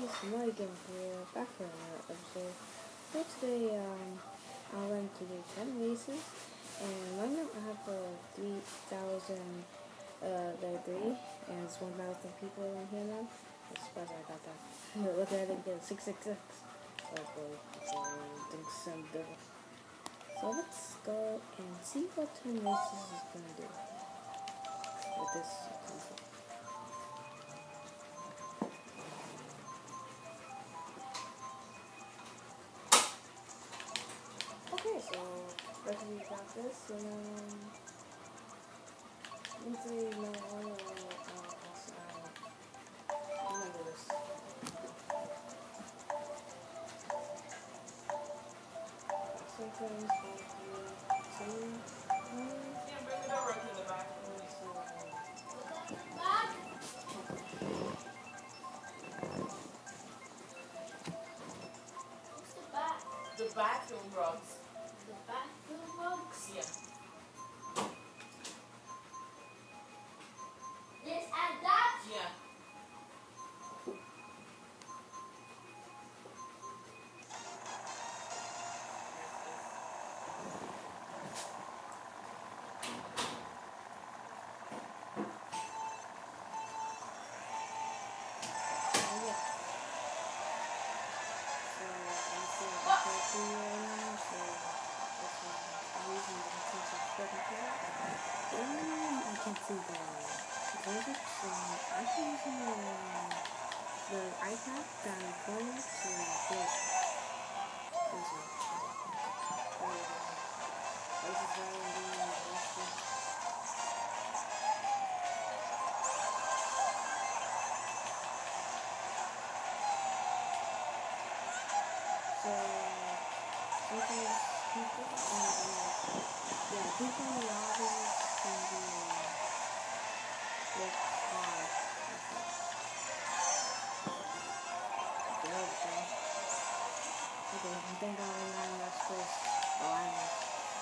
Mike again here, back for another episode. So today, I went to do 10 races, and right now I have 3,000, there 3, and it's 1,000 people in here now. I'm surprised I got that. Look at it, get 666. Oh boy, things sound different. So let's go and see what 10 races is gonna do with this console. Okay, so first we got this, and Lindsay Marijuana, remember this. Sometimes Bring it over to the back. What's the back? The bathroom rugs. The bathroom rugs? Yeah. This and that? Yeah. I can see the graphics, I'm using the iPad down the corner to get this one. This is very interesting. So, sometimes people people in the audience can be like hard. Okay, I think I'll remind us first. Oh, I know.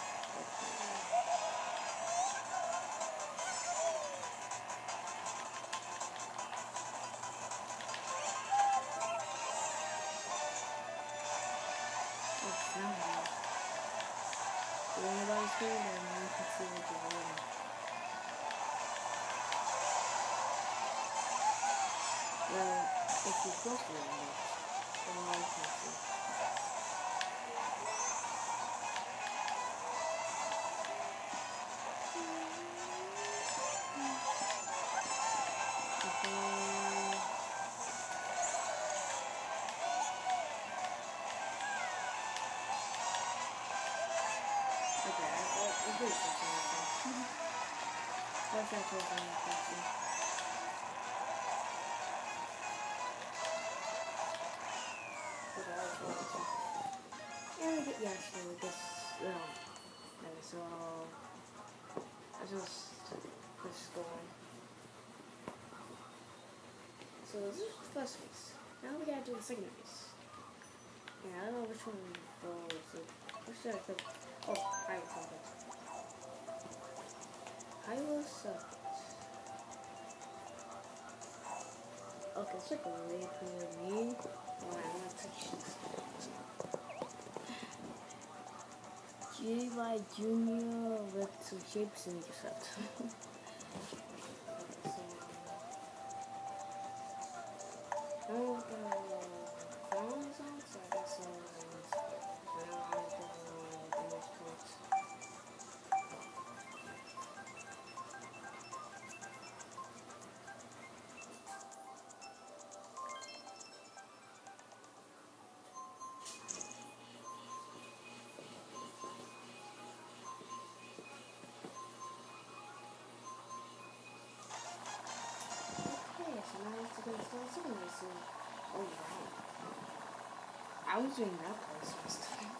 When everybody's here, then you can see what you're doing. Well, if you close the window, then all you can see. What's that talking about? And yeah, so this, and so I just push going. So this is the first race. Now we gotta do the second race. Yeah, I don't know which one goes. So what should I pick? Oh, I was something. I will suck. Okay, it's like a way for me. Alright, I'm gonna touch this. G.Y. Jr. with some shapes in the set. Oh, the phone's on, so I guess oh wow. I was doing that place last time.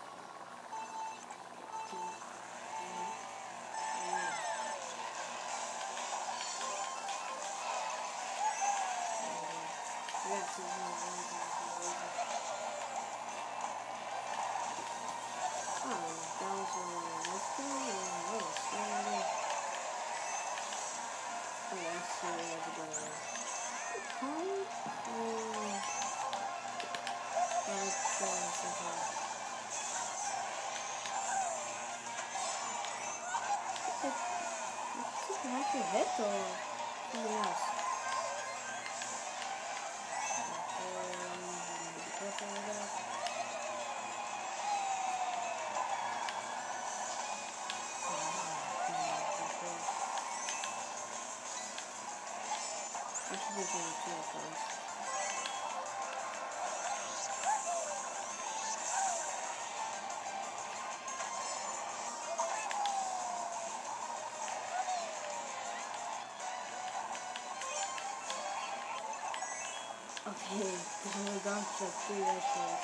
first or something else? Be careful with that. I should be doing two of those. Okay, we're down to 3 ratios.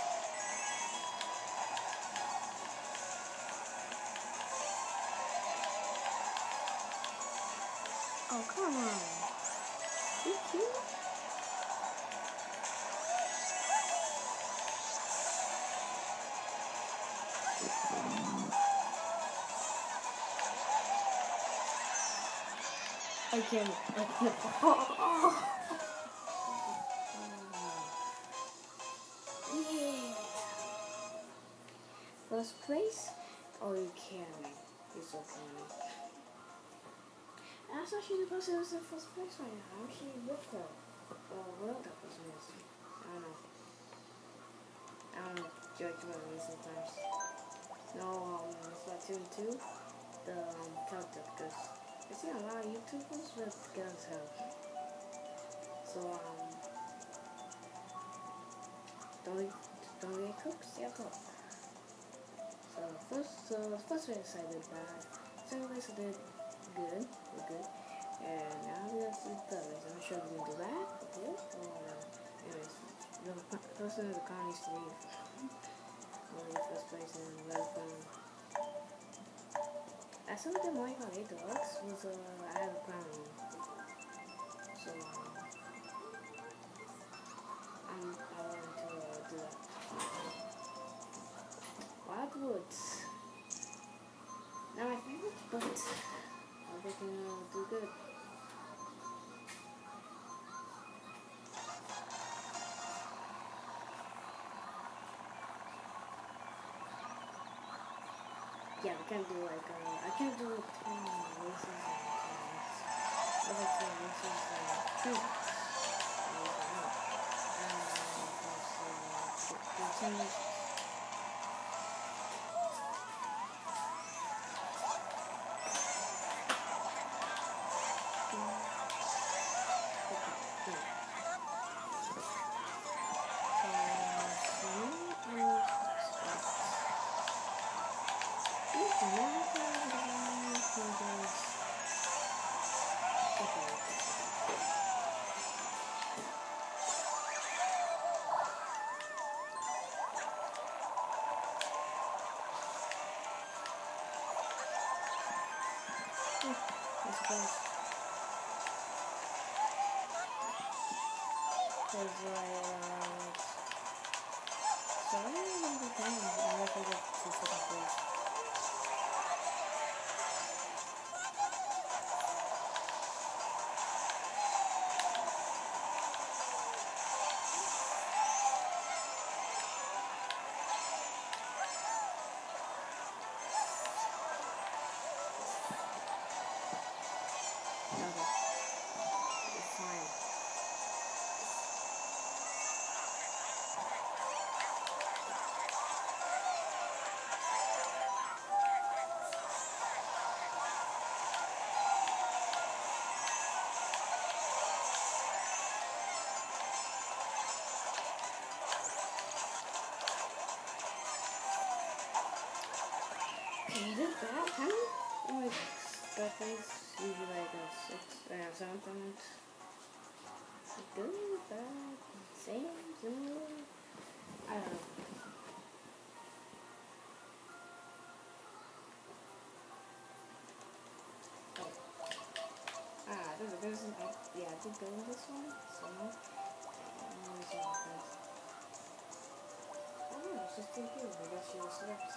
Oh, come on. You cute? I can't. Oh. Yeah. First place? Oh, you can. It's okay. That's why she's supposed to be in first place right now. How she with her? Oh, well, that was missing. I don't know. Judge me sometimes. No, Splatoon 2, the character, because I see a lot of YouTubers with guns have. So, don't get cooked, yeah, cook. So first race I did bad. Second race I did good, we're good. And now we got to the third race. I'm not sure if we're gonna do bad, good, or anyways, the person in the car needs to leave. I'll leave first place and let it go. I saw the Mario Kart 8 Deluxe was I had a crown on. So I wanted to do that. Wildwoods. Not my favorite, but they can do good. Yeah, we can do like I can do 10 races and 10 other 10 races and 2. And 10 races. So I don't know the time unless I get to second place. Okay. It's fine. Is it bad? How many? Like, that thing's usually like a 6, 7 times. Good, bad, same, similar. I don't know. Oh. I don't know. Yeah, I did go in this one. So, oh, no, it's just still here. I guess she was slipped.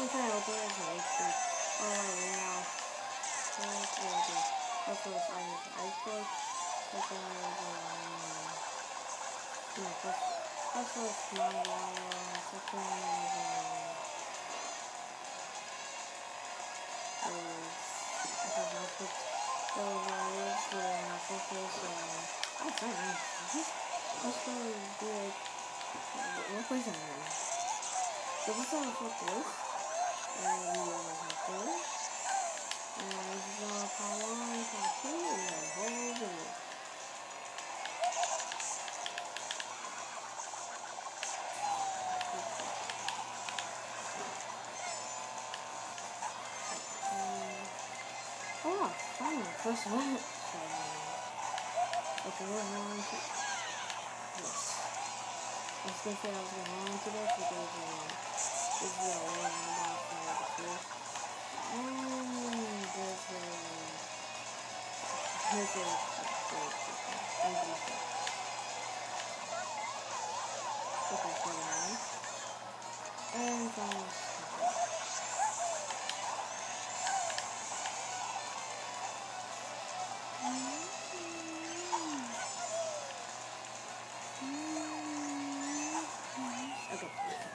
trying to open it to HP. Alright, now. First was Iceberg. Second was Small Water. Second what was that? So this one for this. And we have this. And this is all part 1, part 2, and the whole video. Oh, finally, first one. Okay, we're on to this. I was going to say I was going on to this because this is a long about for the first. And here's a okay, so nice. And okay.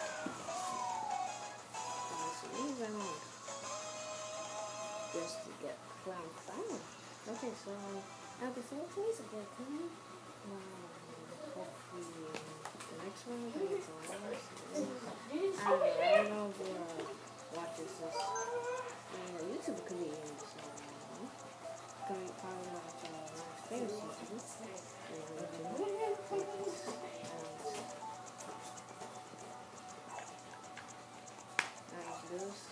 So these are on. Just to get ground final. Okay, so now before place of the clean, hopefully the next one will be I don't know if watches this. YouTube could be in, so can probably watch my favorite YouTube. This.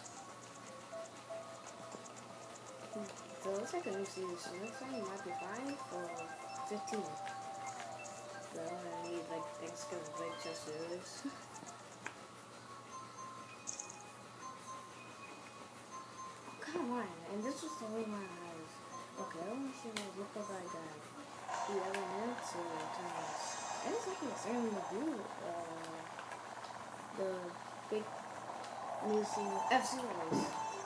So it looks like a new series, so next time it might be 5 or 15. So I need like extra big chest series. Come on, and this was the way my eyes. Okay, I want to see what look like that. The element to turns. And it's like it's in the blue. The big new series F-Series.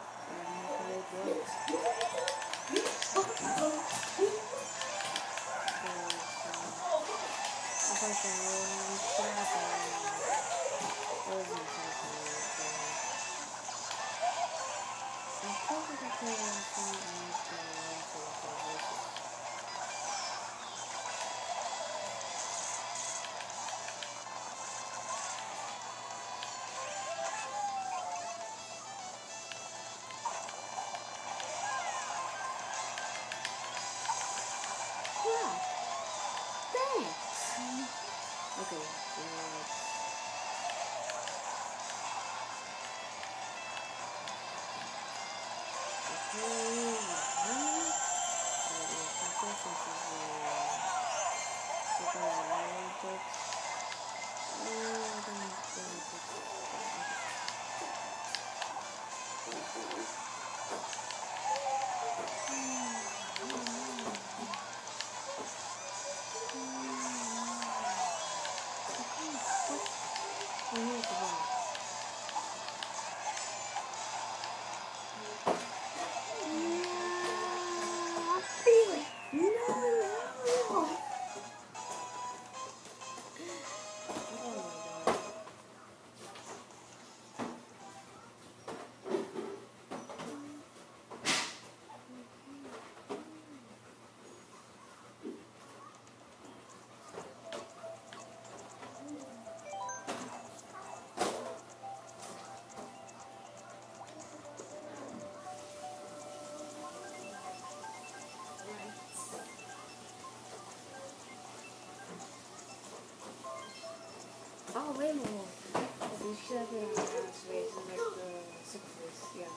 Oh, wait more. We should have been on the last race and like the sixth race, yeah.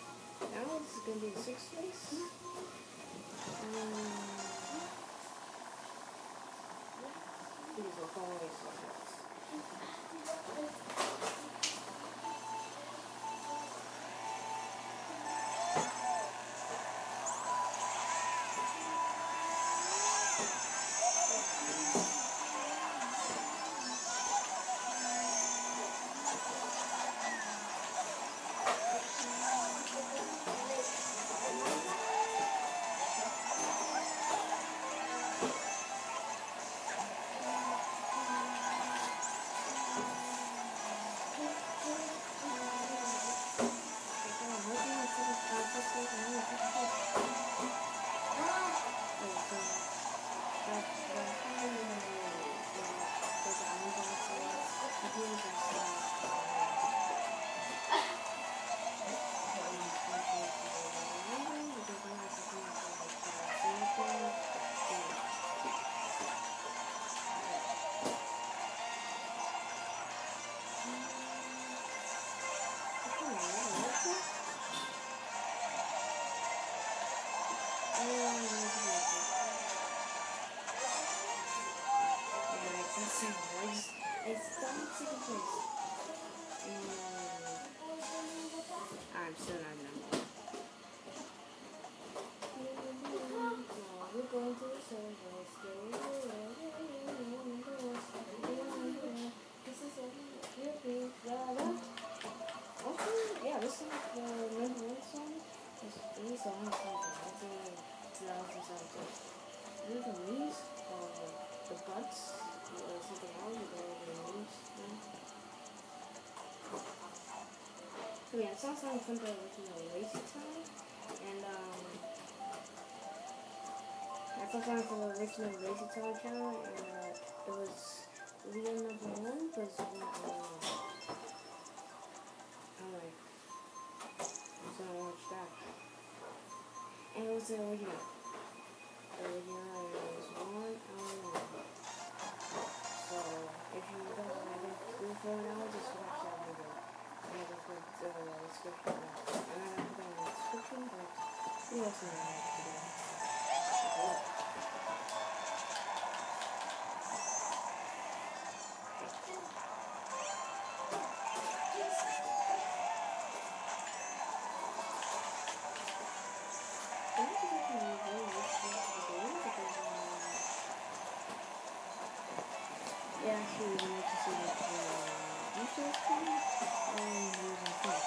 Now this is gonna be the sixth race. These are 4 races. I mean, I saw something from the original Lazy Town, and I saw something from the original Lazy Town channel, and it was Leo #1, but it's not I'm like, I'm gonna watch that. And it was the original. The original is 1 hour long. So if you don't want to do it for an hour, just watch that video. I'm gonna put the description. I'm not gonna put it in the description, but you also know what to do. Yeah, actually, we need to see what details come and using Flash.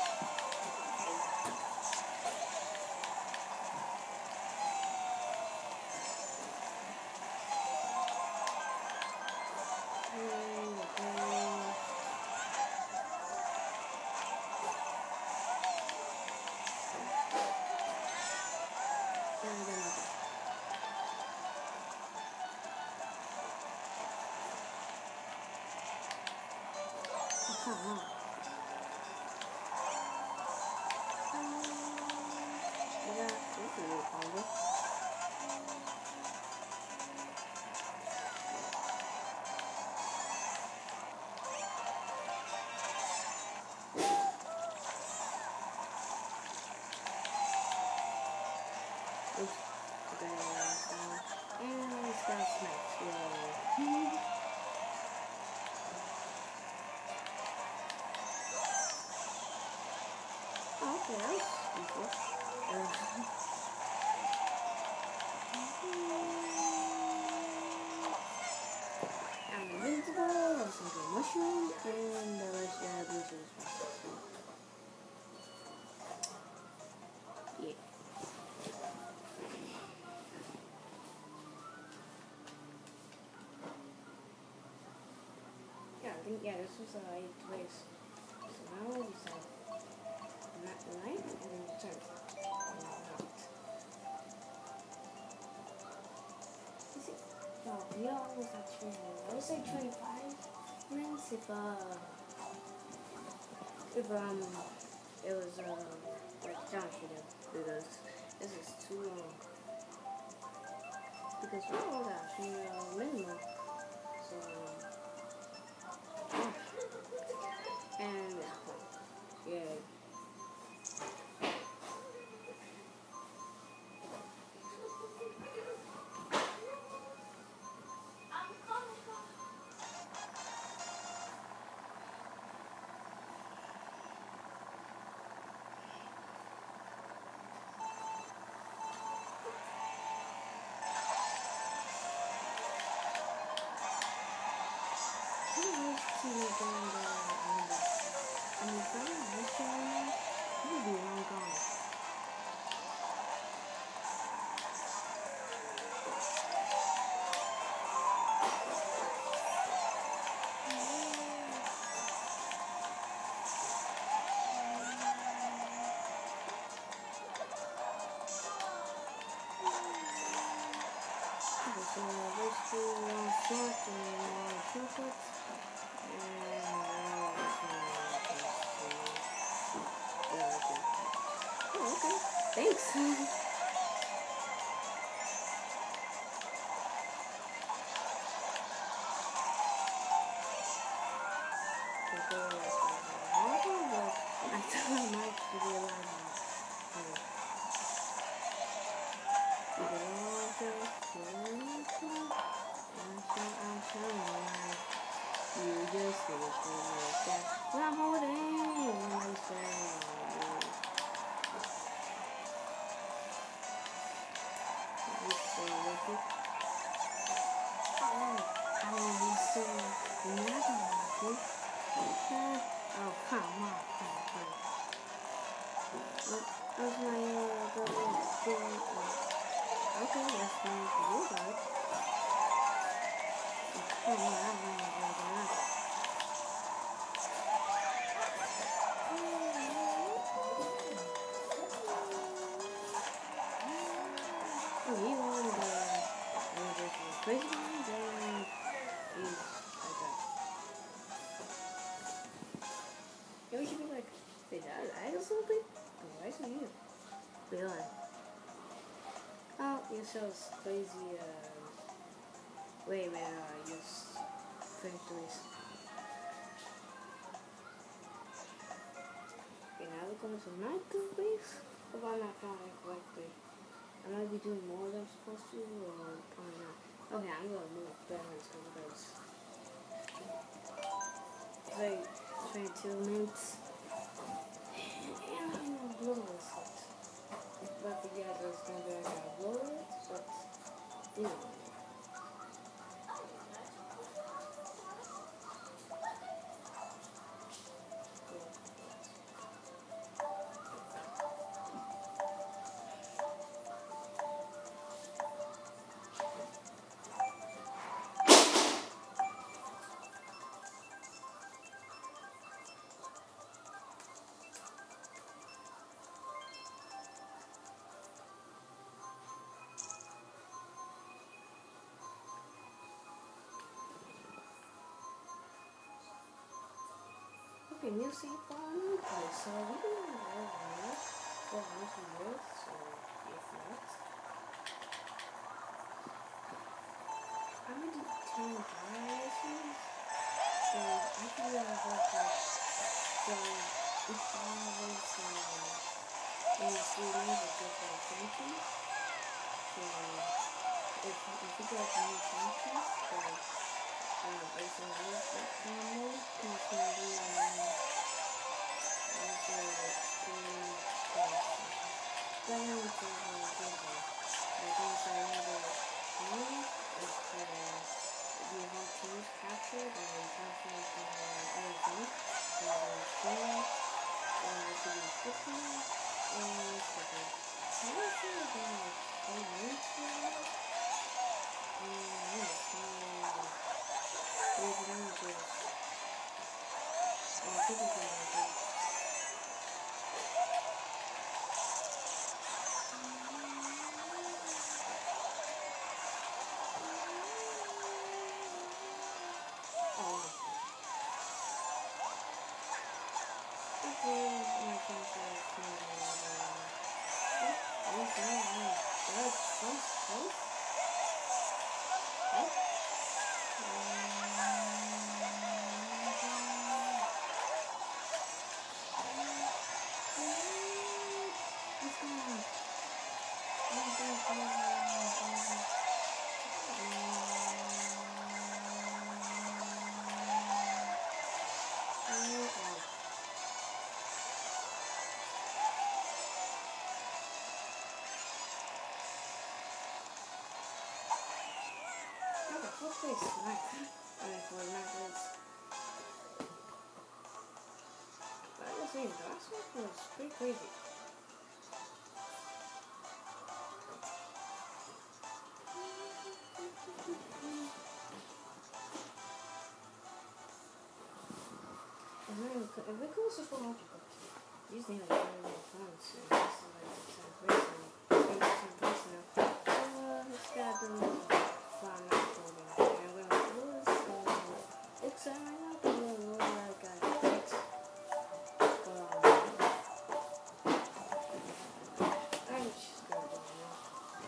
And it's got snacks, yay. Oh, okay, that was equal. I'm invincible, I'm some good mushroom, and the rest you have users. Yeah. Yeah, I think, yeah, this was 8th place. So now we have ninth and then 10th. No, we are almost at 20. I would say 25 minutes if it was like John should have, because this is too long. Because we're all actually minimum. So and yeah. Thanks. I thought I might be alive. I'm telling you just finish me like that. But I'm holding myself. Oh, come on. What's my okay, that's fine for you guys. Come on, lag or something? Why is it you? Really? Oh, you shows crazy, wait, just finish the race. Okay, now we're going to the ninth race. If I'm not counting correctly. I might be doing more than I'm supposed to, or probably not. Okay, I'm gonna move balance because it's like 22 minutes. And I'm gonna blow this it. But forget there's gonna be like a blow it, but you know. Okay, new save file, new place. So we're gonna go here for once a year, so if not. I'm gonna do 10 violations. So I can do a whole like, so each violation is 3 days of different sanctions. So if you get new sanctions, so it's a work normal, it's gonna be then I would say I think so another one is for the whole team is captured and then captured other team. So there's four, it could be 50 and second. So I'm not sure about like 4 minutes for that. Yes, we're going to just I think it's going to pretty smart. For methods. But I was saying, the last one was pretty crazy. And then, if it goes to 400, these things are really, really fun. So, this is like 10 person now. So, it's got the fun not holding. And I'm gonna close, so, it's right now, but we're rolling like a 6. I'm just gonna do it now.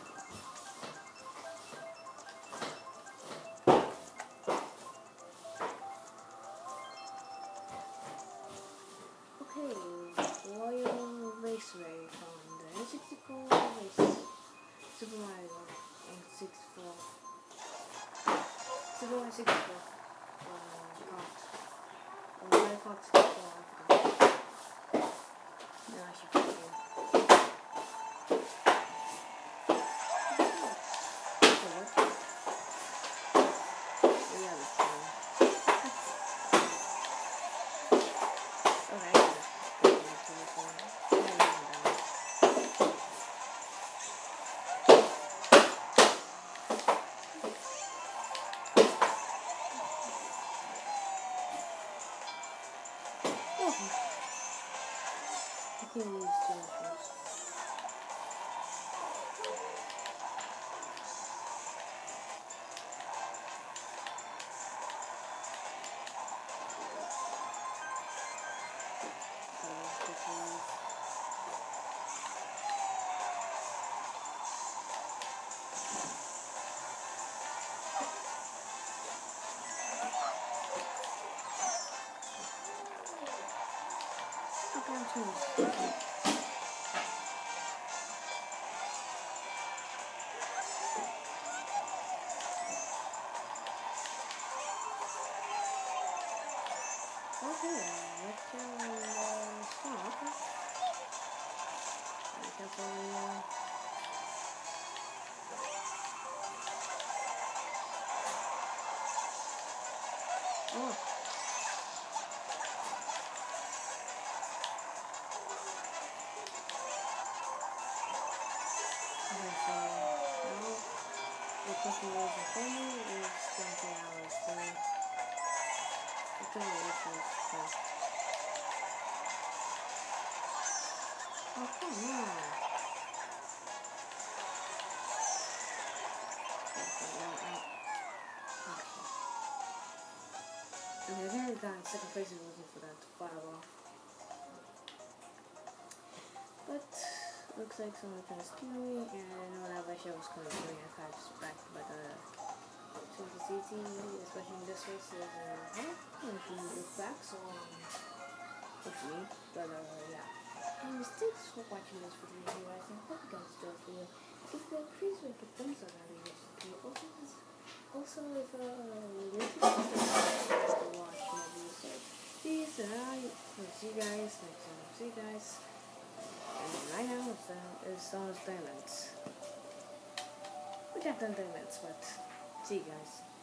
Okay, Royal Raceway from the N64 race, Super Mario N64, Super Mario 64, Kart, Mario Kart 64, I forgot. No, I should put it in. I can't use Josh's. down to okay, let's start. Okay. Definitely, oh. Okay, so now the question is the family is 20 hours, so it's only 8 hours. Oh, come on. Okay, then I got second place is looking for that fireball. But looks like someone trying to steal me, and I know that Russia was coming to me. I got distracted by the CT, especially in this race. Is if you look back, so with me. But yeah. Thanks for watching this video, guys. I hope you guys enjoyed the video. If you guys please make a thumbs up on this video. Also, if you to watch my videos, peace and I'll see you guys next time. See you guys. And right now it's almost diamonds. We got done diamonds, but see you guys.